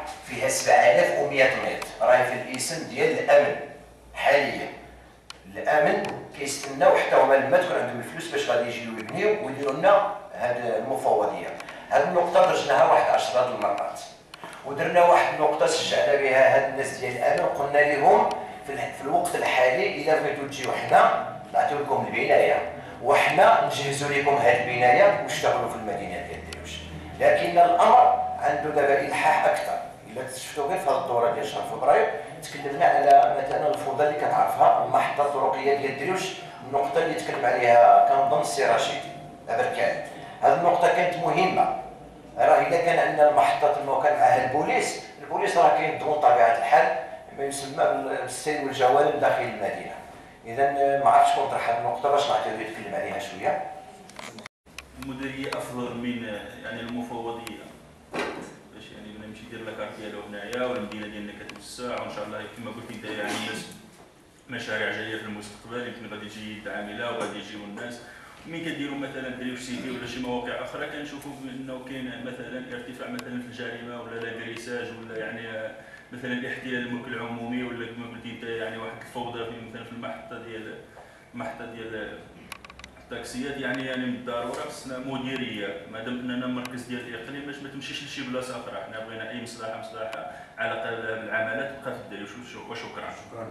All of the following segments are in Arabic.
فيها 7100 متر، راهي في الاسم ديال الامن حاليا. الامن كيستناو حتى هما لما تكون عندهم الفلوس باش غادي يجيو يبنيو ويديروا لنا هذه المفوضيه. هذه النقطه درجناها واحد 10 المرات، ودرنا واحد النقطه سجلنا بها هاد الناس ديال الامن، قلنا لهم في الوقت الحالي اذا بغيتوا تجيو حنا نعطيو لكم البنايه وحنا نجهزوا لكم هاد البنايه واشتغلوا في المدينه ديال دروش. لكن الامر عنده دابا الحاح اكثر. الا شفتوا غير في هذه الدوره ديال شهر فبراير تكلمنا على مثلا الفوضى اللي كتعرفها المحطه الطرقيه ديال دروش، النقطه اللي تكلم عليها كنظن السي رشيد بركان. هذه النقطه كانت مهمه. راه الا كان عندنا المحطه الموكل معها البوليس راه كينظموا بطبيعه الحال ما يسمى بالسير والجوال داخل المدينه. اذا ما عرفتش شكون طرح هذه النقطه باش نعطيو يتكلم عليها شويه. المديريه افضل من يعني المفوضيه باش يعني نمشي ندير لاكارت ديالو هنايا والمدينه ديالنا كتوسع وان شاء الله كما قلت انت يعني الناس مشاريع جايه في المستقبل يمكن غادي تجي العامله وغادي يجيو الناس. ومن كديروا مثلا دريوش سيتي ولا شي مواقع اخرى كنشوفوا انه كاين مثلا ارتفاع مثلا في الجريمه ولا لاغريساج ولا يعني مثلا احتلال الملك العمومي ولا كما قلت انت يعني واحد الفوضى في مثلا في المحطه ديال التاكسيات. يعني من الضروره خصنا مديريه مادام اننا مركز ديال الاقليم باش ما تمشيش لشي بلاصه اخرى. حنا بغينا اي مصلحه علاقه بالعمالات تبقى في الدريوش. وشكرا.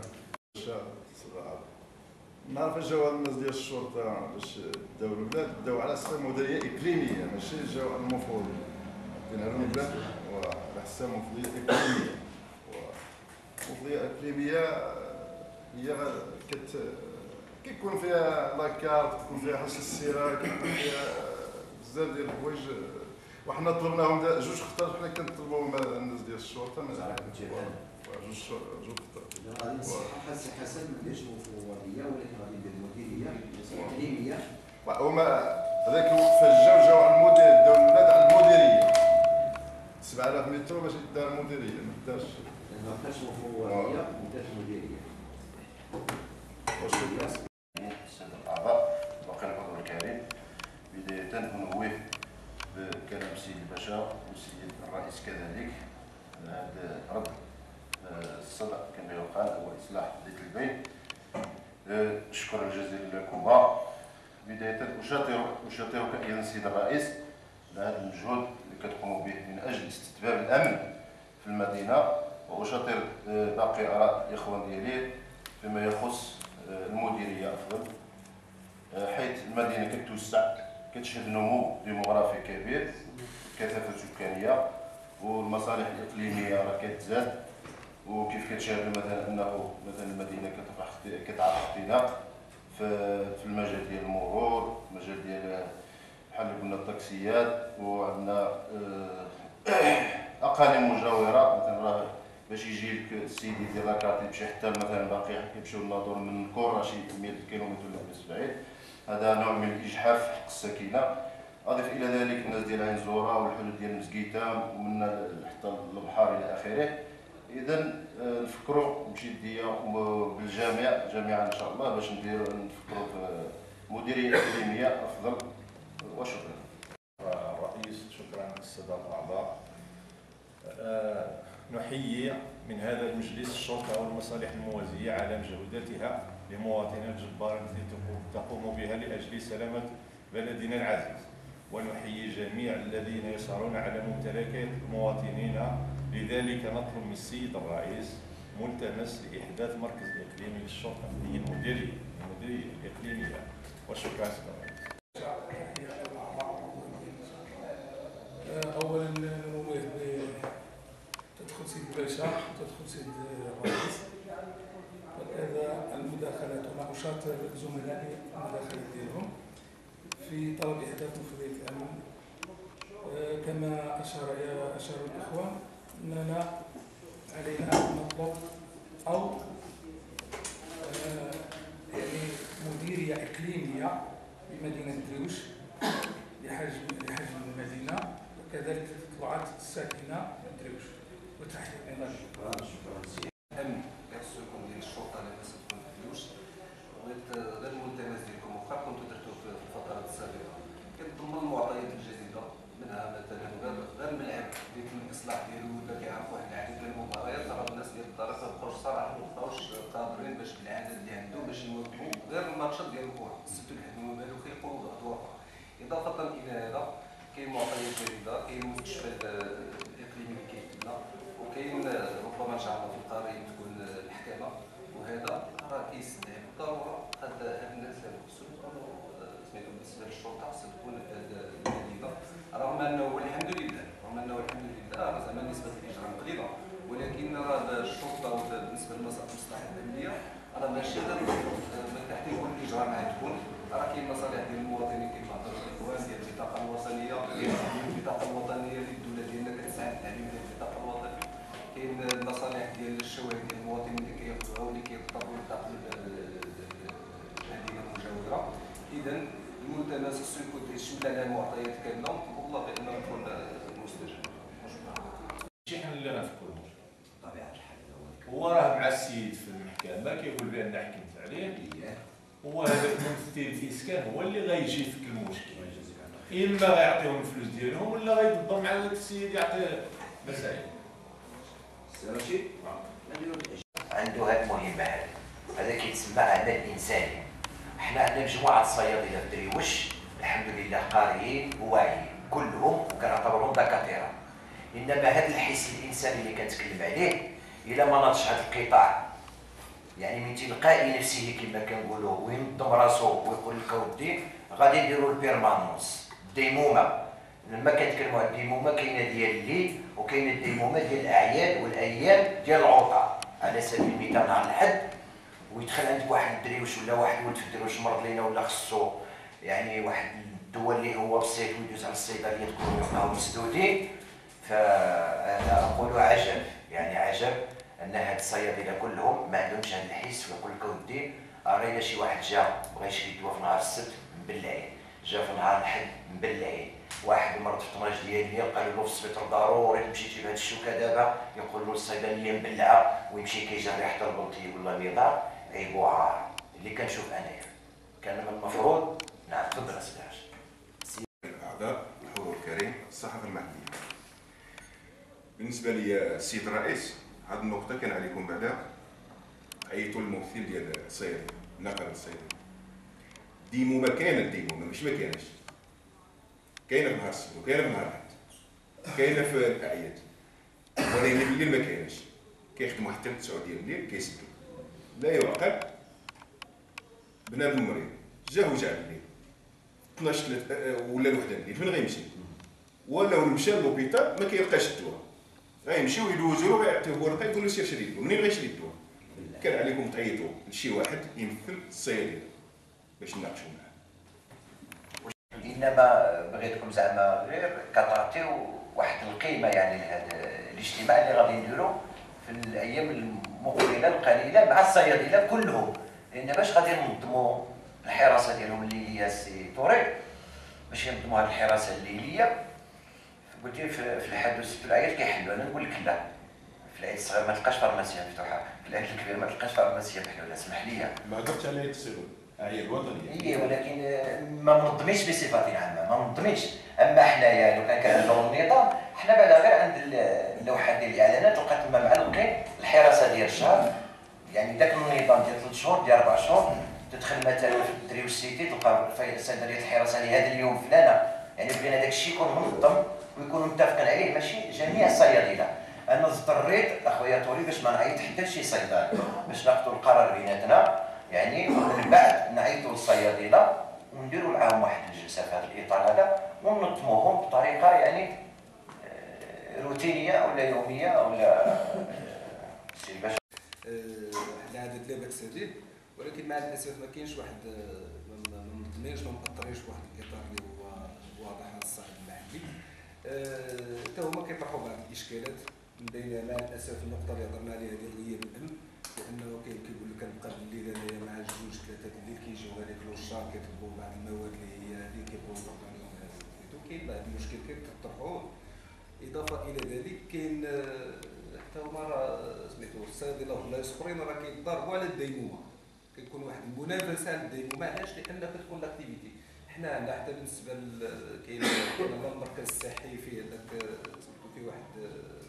نعرف جاو الناس ديال الشرطه باش داو الولاد داو على اساس مديريه اقليميه ماشي جاو على المفوضيه. كاين هاد الولاد وعلى حساب مفوضيه اقليميه. مفوضيه اقليميه هي كيكون فيها لاكارت، كيكون فيها حسن السيره، كيكون فيها بزاف ديال الحوايج. وحنا طلبناهم جوج خطرات حنا كنطلبوهم الناس ديال الشرطه جوج خطرات. غادي نصحح السي حسن ماشي مفوضيه ولكن غادي ندير مديريه اقليميه. هما هذاك فاش جاو على المدير داو الولاد على المديريه 7000 متر باش يدار مديريه ما دارش. ما كانش مفوضيه ودارت مديريه. السادة الأعضاء وقال الحضور الكريم، بداية ننوه بكلام السيد الباشا والسيد الرئيس كذلك هذا رد الصدى كما يقال هو إصلاح ذات البين. شكرا جزيلا لكما. بداية أشاطرك أيها السيد الرئيس لهذا المجهود اللي كتقوموا به من أجل استتباب الأمن في المدينة، وأشاطر باقي آراء الإخوان ديالي فيما يخص المديريه افضل، حيث المدينه كتوسع كتشهد نمو ديموغرافي كبير، كثافه سكانيه والمصالح الاقليميه راه كتزاد. وكيف كتشاهدوا مثلا انه مثلا المدينه كتعرف اختلاق في المجال ديال المرور، المجال ديال بحال اللي قلنا التاكسيات، وعندنا اقاليم مجاوره مثلا راه باش يجي لك السيدي ديال لاكارت يمشي حتى مثلا باقي كيمشيو للناظور من كورة شي 100 كيلومتر ولا بلاص بعيد. هذا نوع من الاجحاف في حق السكينه. اضيف الى ذلك الناس ديال عين زوره والحدود ديال المزكيتام ومن حتى البحر الى اخره. اذا نفكروا بجديه جميعا ان شاء الله باش نفكروا في مديريه اقليميه افضل. وشكرا. الرئيس شكرا الساده الاعضاء. نحيي من هذا المجلس الشرطة والمصالح الموازية على مجهوداتها لمواطنينا الجبارة التي تقوم بها لأجل سلامة بلدنا العزيز، ونحيي جميع الذين يسهرون على ممتلكات مواطنينا. لذلك نطلب من السيد الرئيس ملتمس لإحداث مركز إقليمي للشرطة، هي المديرية الإقليمية. وشكرا سيد الرئيس. اولا ننوه تدخل سيد الباشا وتدخل سيد الرئيس وكذا المداخلات. وانا اشاطر زملائي المداخلات ديالهم في طلب احداث مفوضيه الامن. كما اشار الاخوان اننا علينا ان نطلب او يعني مديريه اقليميه بمدينه دروش لحجم المدينه وكذلك في التطلعات الساكنه من دروش. وتحيه ايضا. شكرا. الامن كتسلكم ديال الشرطه اللي خاصها تكون في دروش، بغيت غير الملتمس ديالكم واخا كنتو درتو في الفترات السابقه كتضمن المعطيات الجديده منها مثلا غير الملعب ديال الاصلاح ديالو ولا كيعرف واحد العدد ديال المباريات، راه الناس ديال الدار كتبقاو صراحه مابقاوش قادرين باش بالعدد اللي عندهم باش يواكبوا غير الماتشات ديال الكره، السبت والحد ما بالو كيقولوا ادوار اخرى. اضافه الى هذا كاين معطيات جديده، كاين المستشفى الاقليمي اللي كيتبنى، وكاين ربما ان شاء الله في القريب تكون المحكمه، وهذا راه كيستدعي بالضروره هاد الناس هادو خصهم يكونوا سميتو بالنسبه للشرطه خصها تكون المدينه، رغم انه الحمد لله راه زعما نسبه الاجرام قليله، ولكن راه الشرطه بالنسبه للمصالح الامنيه راه ماشي غير من تحت كل اجرام غتكون، راه كاين مصالح ديال المواطنين كما هضروا الاخوان ديال البطاقه الوطنيه، البطاقه الوطنيه اللي الدوله ديالنا كتساعد التعليم ديال البطاقه الوطنيه، كاين المصالح ديال الشواهد ديال المواطنين اللي كياخذوها واللي كيضطروا لدخل المدينه المجاوره. اذا الملتمس خصو يكون يشمل على المعطيات كامله، والله بانه يكون مستجاب. شي حل اللي غنفكروا بطبيعه الحال هو راه مع السيد في المحكمه كيقول بان حكمت عليه، هو هذاك الممثل الاسكان هو اللي غيجي يفك المشكل، اما غيعطيهم الفلوس ديالهم ولا غيضم مع ذاك السيد يعطي مسائل. ماشي عنده هذه المهمه، هذا كيتسمى عمل انساني. حنا عندنا مجموعه الصيادله في دريوش الحمد لله قاريين وواعيين كلهم وكنعتبرهم دكاتره، انما هذا الحس الانساني اللي كنتكلم عليه الا ما ناضش هذا القطاع يعني من تلقاء نفسه كما كنقولوا وينظم راسو ويقول لك اودي غادي نديروا البيرمانونس الديمومه. لما كنتكلموا على الديمومه كاينه ديال الليل وكاينه الديمومه ديال الاعياد والايام ديال العطله. على سبيل المثال نهار الحد ويدخل عندك واحد الدريوش ولا واحد ولد في الدريوش مرض لينا ولا خصو يعني واحد الدواء اللي هو بالصيف ويدوز على الصيدليه تكون يلقاو مسدودين، فانا اقول عجب يعني عجب ان هاد الصيادله كلهم ما عندهمش هذا الحس ويقول لك اودي راه شي واحد جا بغى يشري الدواء في نهار السبت مبلعين، جا في نهار الحد مبلعين، واحد مرض في الطناج ديالي قالوا له في السبيطار ضروري تمشي تجيب هاد الشوكه دابا، يقول له الصيدليه مبلعه ويمشي كيجري حتى البلطي ولا النظام عيب وعار اللي كنشوف انايا. كان من المفروض نعم تفضل اسيدي الاعضاء الحضور الكريم الصحافه المحليه. بالنسبه لي السيد الرئيس هذه النقطه كان عليكم بعدا عيطوا الممثل ديال الصيادله نقل الصيادله ديمومه كاينه، الديمومه مش ما كايناش، كاينه في نهار السبت وكاينه في نهار الحد كاينه في الاعياد، ولكن بالليل ما كايناش، كيخدموا حتى ل 9 ديال الليل كيسدوا. لا يعقل بنادم مريض جا وجع بالليل 12 ولا الوحده الليل فين غيمشي؟ ولا مشى للوبيتال ما كيلقاش الدواء، غيمشيو يدوزوا له غيعطيوه ورقه يقول له سير شري الدواء. منين غيشري الدواء؟ كان عليكم تعيطوا لشي واحد يمثل الصيادله باش نناقشوا معاه. انما بغيتكم زعما غير كتعطيو واحد القيمه يعني لهذا الاجتماع اللي غادي نديرو في الايام المقبله القليله مع الصيادله كلهم، لان باش غادي ننظموا الحراسه ديالهم الليليه سي طوري، باش ينظموا هذه الحراسه الليليه قلتي في الحد والسبت والعيد كيحلوا. انا نقول لك لا، في العيد الصغير ما تلقاش فارماسيه مفتوحه، في العيد الكبير ما تلقاش فارماسيه محلوله، اسمح لي. ما هضرتش على التصوير اعياد وطنيه. اي ولكن ما منظمينش بصفه عامه، ما منظمينش. اما حنايا لو كان كنهضروا النظام حنا بعدا غير عند اللوحات ديال الاعلانات لقيت تما معلقين الحراسه ديال الشهر، يعني ذاك النظام ديال 3 شهور ديال 4 شهور تدخل مثلا في دريوش سيتي تلقى صيدليه الحراسه لهذا اليوم فلانه، يعني بغينا داك الشيء يكون منظم ويكونوا متفقين عليه ماشي جميع الصيادله. انا اضطريت اخويا طوري باش ما نعيط حتى لشي صيدلي باش ناخذوا القرار بيناتنا، يعني ومن بعد نعيطوا للصيادله ونديروا معاهم واحد الجلسه في هذا الاطار هذا وننظموهم بطريقه يعني روتينيه ولا يوميه ولا سي باش العدد لا باس به، ولكن مع الاسف ما كاينش واحد ما منظمينش ما مأطرينش واحد الاطار اللي هو واضح على الصعيد المحلي. حتى هما كيطرحوا بعض الاشكالات، من بينها مع الاسف النقطه اللي هضرنا عليها ديال غياب الامن، لانه كيقول لك كنبقى بالليل انايا مع 2 3 الليل كيجيو هذيك الوشار كيطلبوا بعض المواد اللي هي هذه كيبغيو يوقعوا عليهم هذا، كاين بعض المشكل كيطرحوه. اضافه الى ذلك كاين حتى هما راه سميتو الصيادله ولا يصبرين راه كيتضاربوا على الديمومه، كيكون واحد المنافسه على الديمومه. علاش؟ لان كتكون لاكتيفيتي حنا عندنا حتى بالنسبه كاين المركز الصحي فيه هذاك سميتو فيه واحد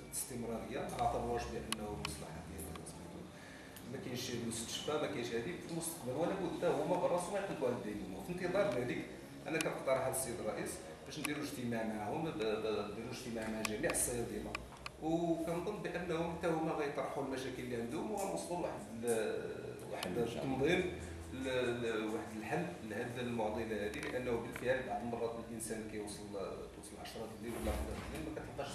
الاستمراريه ما اعتبروش بانه مصلحه ديال سميتو ما كاينش مستشفى ما كاينش هذه في المستقبل ولا بد هما براسهم يقلبوا على الدينامو. في انتظار ذلك انا كنقترح على السيد الرئيس باش نديروا اجتماع معهم، نديروا اجتماع مع جميع الصيادله، وكنظن بانهم حتى هما غيطرحوا المشاكل اللي عندهم وغنوصلوا لواحد التنظيم واحد الحل لهذه المعضله هذه، لانه بالفعل بعض المرات الانسان توصل 10 الليل ولا 11 الليل ما كتلقاش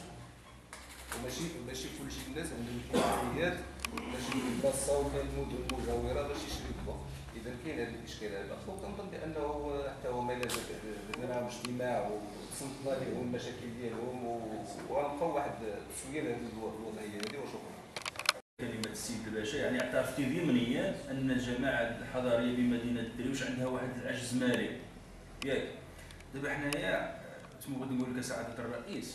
وماشي كلشي الناس عندهم الامكانيات باش يتبصوا في المدن المجاوره باش يشري الضوء. اذا كاين هذا الاشكال هذا، وكنظن بانه حتى هما الا درنا معهم اجتماع وتصنتنا لهم المشاكل ديالهم وغنلقاو واحد التسويه لهذه الوضعيه هذه. وشكرا. كلمة السيد الباشا يعني اعترفتي ضمنيا أن الجماعة الحضارية بمدينة الدريوش عندها واحد العجز مالي، ياك؟ دابا حنايا بغيت نقول لك سعادة الرئيس،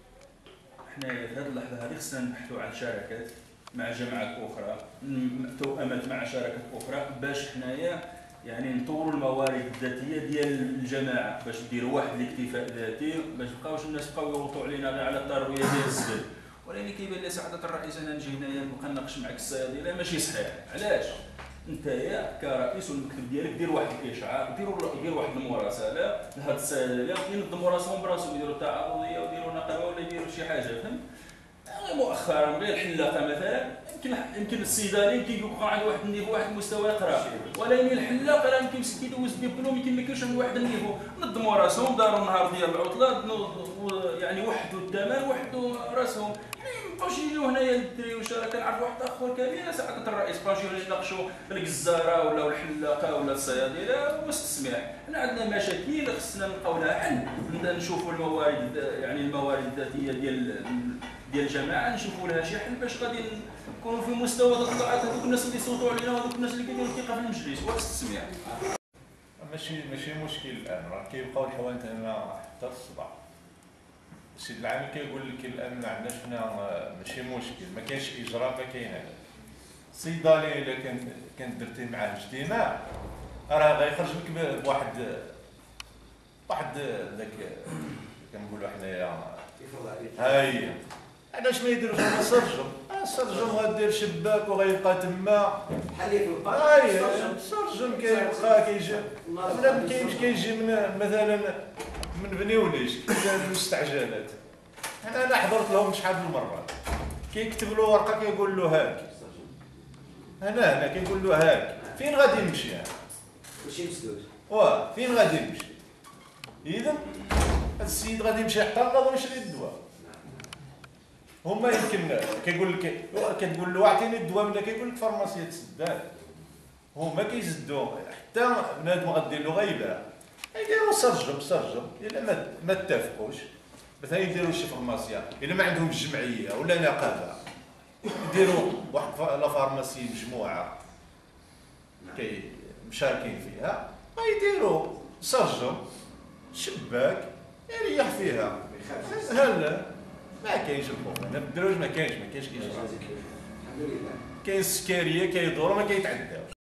حنايا في هذه اللحظة هذه خصنا نبحثوا عن شراكات مع جماعات أخرى، توأمات مع شراكات أخرى باش حنايا يعني نطوروا الموارد الذاتية ديال الجماعة، باش نديروا واحد الاكتفاء ذاتي، ما تبقاوش الناس يبقاو يغلطوا علينا غير على التروية ديال الزبل. ولكن كيبان لي سعادة الرئيس انا نجي هنايا نبقى نناقش معك الصيادله ماشي صحيح. علاش؟ انتيا كرئيس والمكتب ديالك دير واحد الاشعاع، دير واحد المراسله لهاد الصيادله ينظموا راسهم براسهم، يديروا تعاضديه وديروا نقابه ولا يديروا شي حاجه، فهم؟ غير مؤخرا غير الحلاقه مثلا يمكن الصيدلي يمكن يبقى عند واحد النيفو واحد المستوى يقرا، ولكن الحلاق راه يمكن مسكين يدوز دبلوم يمكن ما كاينش عند واحد النيفو. نظموا راسهم، داروا النهار ديال العطله يعني وحدوا الثمن وحدوا راسهم. مابقاوش يجيو هنايا للدريوش، راه كنعرف واحد اخر كبير سعادة الرئيس بقاو يجيو يناقشوا الجزاره ولا الحلاقه ولا الصيادله ومستسمح. حنا عندنا مشاكل خصنا نلقاو لها حل، نبدا نشوفوا الموارد يعني الموارد الذاتيه ديال الجماعه نشوفوا لها شي حل باش غادي نكونوا في مستوى تطلعات هذوك الناس اللي صوتوا علينا وهذوك الناس اللي كيديروا الثقه في المجلس والاستسماع. ماشي مشكل الان، راه كيبقاو الحوانت هنا حتى الصباح. السيد العامل كيقول لك الان ما عندناش هنا ماشي مشكل، ما كاينش اجراء ما كاين هذا. الصيدلي الا كان درتي معاه اجتماع راه غيخرج لك واحد ذاك كنقولوا حنايا هاي. علاش ما يديروش هما السرجم غدير شباك وغيبقى تما بحال اللي في البارك. السرجم كيبقى كيجي ما كاينش كيجي من مثلا من بني وليش المستعجلات. انا حضرت لهم شحال من مره كيكتب له ورقه كيقول له هاك هنا كيقول له هاك فين غادي نمشي ماشي مسدود فين غادي نمشي. اذا هذا السيد غادي يمشي حتى للنظام يشري الدواء. هما يمكن كيقول لك كتقول له اعطيني الدواء ملي كيقول لك فارماسيه السداد، هما كيزدوا حتى بنادم غدير له غيبه يديروا سرجم الا ما اتفقوش مثلا يديروا شي فارماسيا الا ما عندهمش جمعيه ولا نقابه يديروا واحد لا فارماسي مجموعه مشاركين فيها غيديروا سرجم شباك يريح فيها. هلا ما كاينش الخوف هنا بالدروج، ما كاينش كاين السكريه كيدوروا ما كيتعداوش.